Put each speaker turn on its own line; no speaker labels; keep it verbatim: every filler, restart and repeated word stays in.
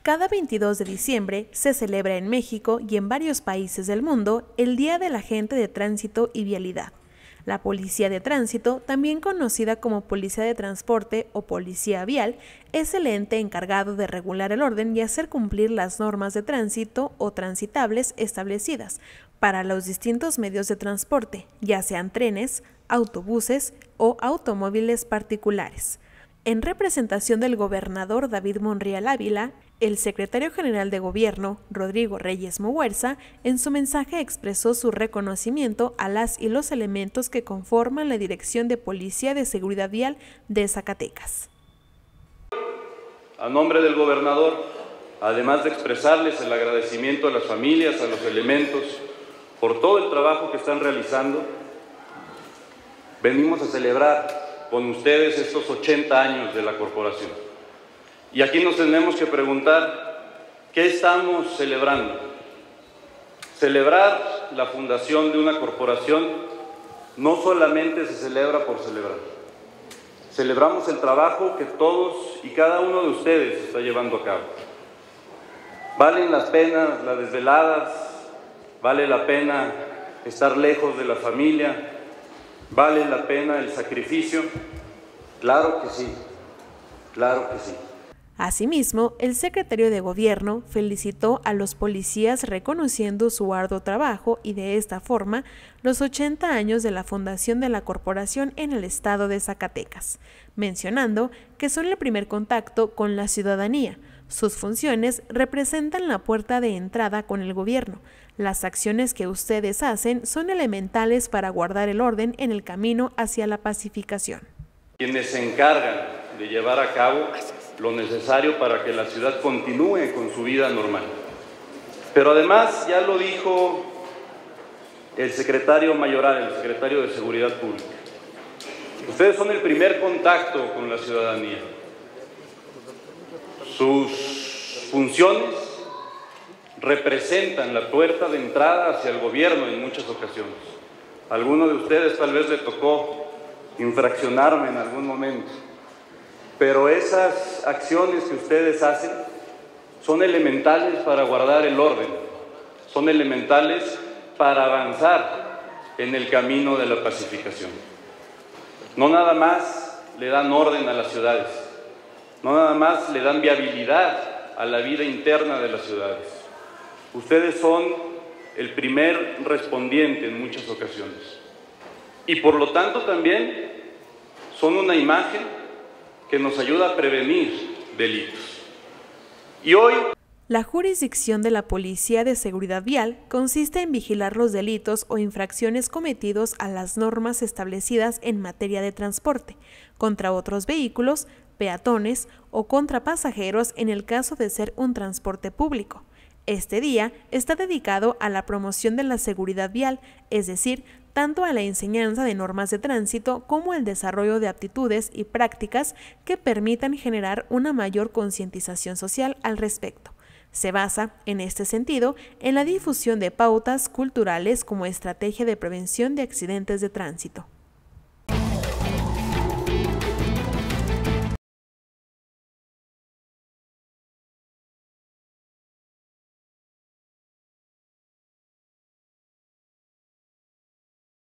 Cada veintidós de diciembre se celebra en México y en varios países del mundo el Día del Agente de Tránsito y Vialidad. La Policía de Tránsito, también conocida como Policía de Transporte o Policía Vial, es el ente encargado de regular el orden y hacer cumplir las normas de tránsito o transitables establecidas para los distintos medios de transporte, ya sean trenes, autobuses o automóviles particulares. En representación del gobernador David Monreal Ávila, el secretario general de Gobierno, Rodrigo Reyes Muguerza, en su mensaje expresó su reconocimiento a las y los elementos que conforman la Dirección de Policía de Seguridad Vial de Zacatecas.
A nombre del gobernador, además de expresarles el agradecimiento a las familias, a los elementos, por todo el trabajo que están realizando, venimos a celebrar con ustedes estos ochenta años de la corporación. Y aquí nos tenemos que preguntar, ¿qué estamos celebrando? Celebrar la fundación de una corporación no solamente se celebra por celebrar. Celebramos el trabajo que todos y cada uno de ustedes está llevando a cabo. Valen las penas, las desveladas, vale la pena estar lejos de la familia, ¿vale la pena el sacrificio? Claro que sí, claro que sí.
Asimismo, el secretario de Gobierno felicitó a los policías reconociendo su arduo trabajo y de esta forma los ochenta años de la fundación de la corporación en el estado de Zacatecas, mencionando que son el primer contacto con la ciudadanía. Sus funciones representan la puerta de entrada con el gobierno. Las acciones que ustedes hacen son elementales para guardar el orden en el camino hacia la pacificación.
Quienes se encargan de llevar a cabo lo necesario para que la ciudad continúe con su vida normal. Pero además, ya lo dijo el secretario Mayoral, el secretario de Seguridad Pública, ustedes son el primer contacto con la ciudadanía. Sus funciones representan la puerta de entrada hacia el gobierno en muchas ocasiones. A alguno de ustedes tal vez le tocó infraccionarme en algún momento, pero esas acciones que ustedes hacen son elementales para guardar el orden, son elementales para avanzar en el camino de la pacificación. No nada más le dan orden a las ciudades, no nada más le dan viabilidad a la vida interna de las ciudades. Ustedes son el primer respondiente en muchas ocasiones y por lo tanto también son una imagen que nos ayuda a prevenir delitos. Y hoy
la jurisdicción de la Policía de Seguridad Vial consiste en vigilar los delitos o infracciones cometidos a las normas establecidas en materia de transporte, contra otros vehículos, peatones o contra pasajeros en el caso de ser un transporte público. Este día está dedicado a la promoción de la seguridad vial, es decir, tanto a la enseñanza de normas de tránsito como al desarrollo de aptitudes y prácticas que permitan generar una mayor concientización social al respecto. Se basa, en este sentido, en la difusión de pautas culturales como estrategia de prevención de accidentes de tránsito.